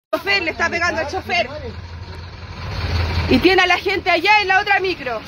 chofer, le está pegando al chofer. Y tiene a la gente allá en la otra micro.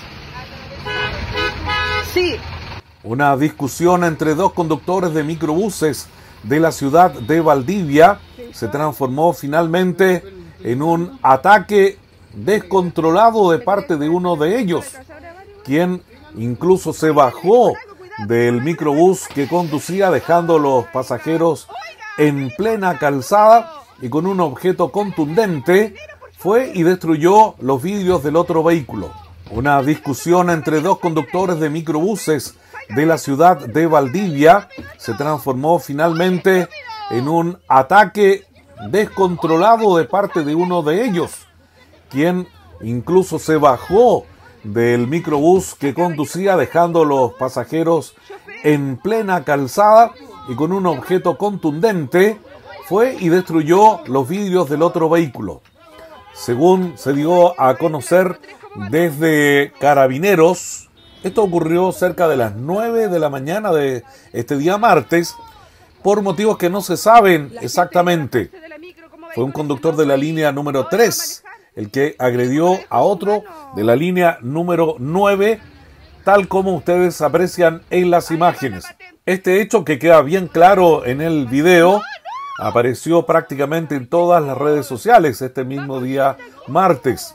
Sí. Una discusión entre dos conductores de microbuses de la ciudad de Valdivia se transformó finalmente en un ataque descontrolado de parte de uno de ellos, quien incluso se bajó del microbús que conducía, dejando a los pasajeros en plena calzada, y con un objeto contundente fue y destruyó los vidrios del otro vehículo. Una discusión entre dos conductores de microbuses de la ciudad de Valdivia se transformó finalmente en un ataque descontrolado de parte de uno de ellos, quien incluso se bajó del microbús que conducía, dejando a los pasajeros en plena calzada, y con un objeto contundente fue y destruyó los vidrios del otro vehículo. Según se dio a conocer desde Carabineros, esto ocurrió cerca de las 9 de la mañana de este día martes, por motivos que no se saben exactamente. Fue un conductor de la línea número 3 el que agredió a otro de la línea número 9, tal como ustedes aprecian en las imágenes. Este hecho, que queda bien claro en el video, apareció prácticamente en todas las redes sociales este mismo día martes.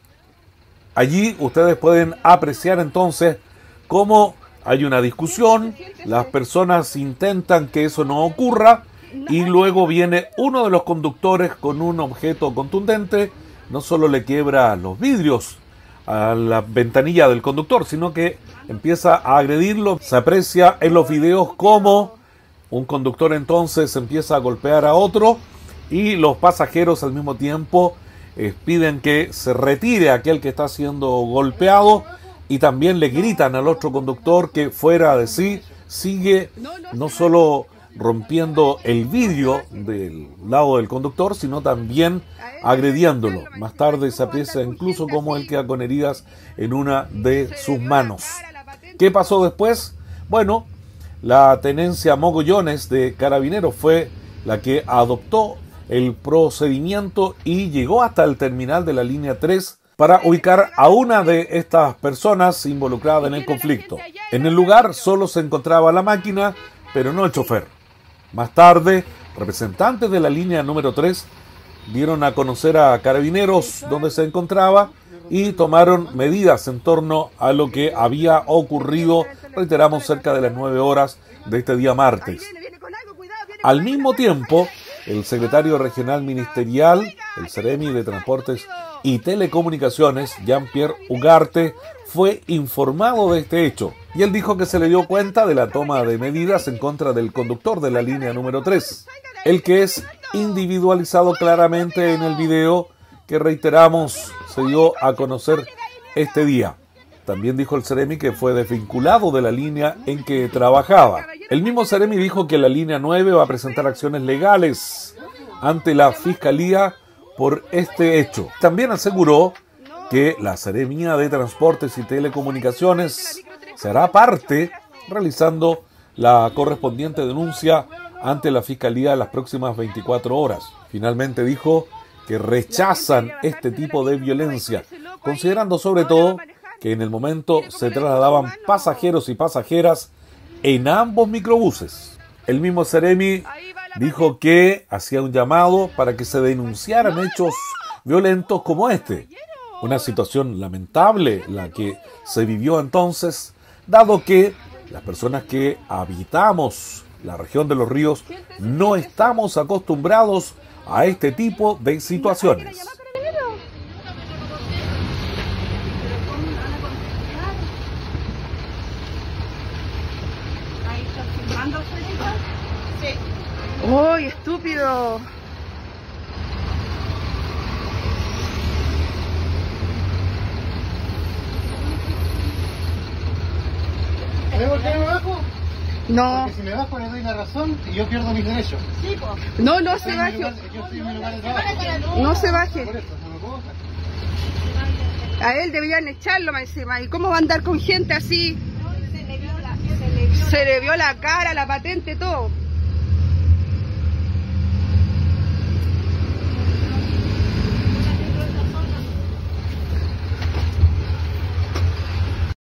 Allí ustedes pueden apreciar entonces cómo hay una discusión, las personas intentan que eso no ocurra, y luego viene uno de los conductores con un objeto contundente. No solo le quiebra los vidrios a la ventanilla del conductor, sino que empieza a agredirlo. Se aprecia en los videos cómo un conductor entonces empieza a golpear a otro, y los pasajeros al mismo tiempo piden que se retire aquel que está siendo golpeado, y también le gritan al otro conductor que, fuera de sí, sigue no solo rompiendo el vidrio del lado del conductor, sino también agrediéndolo. Más tarde se aprecia incluso cómo él queda con heridas en una de sus manos. ¿Qué pasó después? Bueno, la tenencia Mogollones de Carabineros fue la que adoptó el procedimiento y llegó hasta el terminal de la línea 3 para ubicar a una de estas personas involucradas en el conflicto. En el lugar solo se encontraba la máquina, pero no el chofer. Más tarde, representantes de la línea número 3 dieron a conocer a Carabineros dónde se encontraba y tomaron medidas en torno a lo que había ocurrido, reiteramos, cerca de las 9 horas de este día martes. Al mismo tiempo, el secretario regional ministerial, el Seremi de Transportes y Telecomunicaciones, Jean-Pierre Ugarte, fue informado de este hecho, y él dijo que se le dio cuenta de la toma de medidas en contra del conductor de la línea número 3, el que es individualizado claramente en el video que, reiteramos, se dio a conocer este día. También dijo el Seremi que fue desvinculado de la línea en que trabajaba. El mismo Seremi dijo que la línea 9 va a presentar acciones legales ante la Fiscalía por este hecho. También aseguró que la Seremía de Transportes y Telecomunicaciones será parte, realizando la correspondiente denuncia ante la Fiscalía en las próximas 24 horas. Finalmente dijo que rechazan este tipo de violencia, considerando sobre todo que en el momento se trasladaban pasajeros y pasajeras en ambos microbuses. El mismo Seremi dijo que hacía un llamado para que se denunciaran hechos violentos como este. Una situación lamentable la que se vivió entonces, dado que las personas que habitamos la región de los ríos no estamos acostumbrados a este tipo de situaciones. ¡Uy, estúpido! ¿Sabes por qué no me bajo? No. Porque si me bajo le doy la razón y yo pierdo mis derechos. Sí, no, no se baje. Yo estoy en mi lugar de trabajo. No se baje. Por eso, no me puedo bajar. A él deberían echarlo más encima. ¿Y cómo va a andar con gente así? Se le vio la cara, la patente, todo.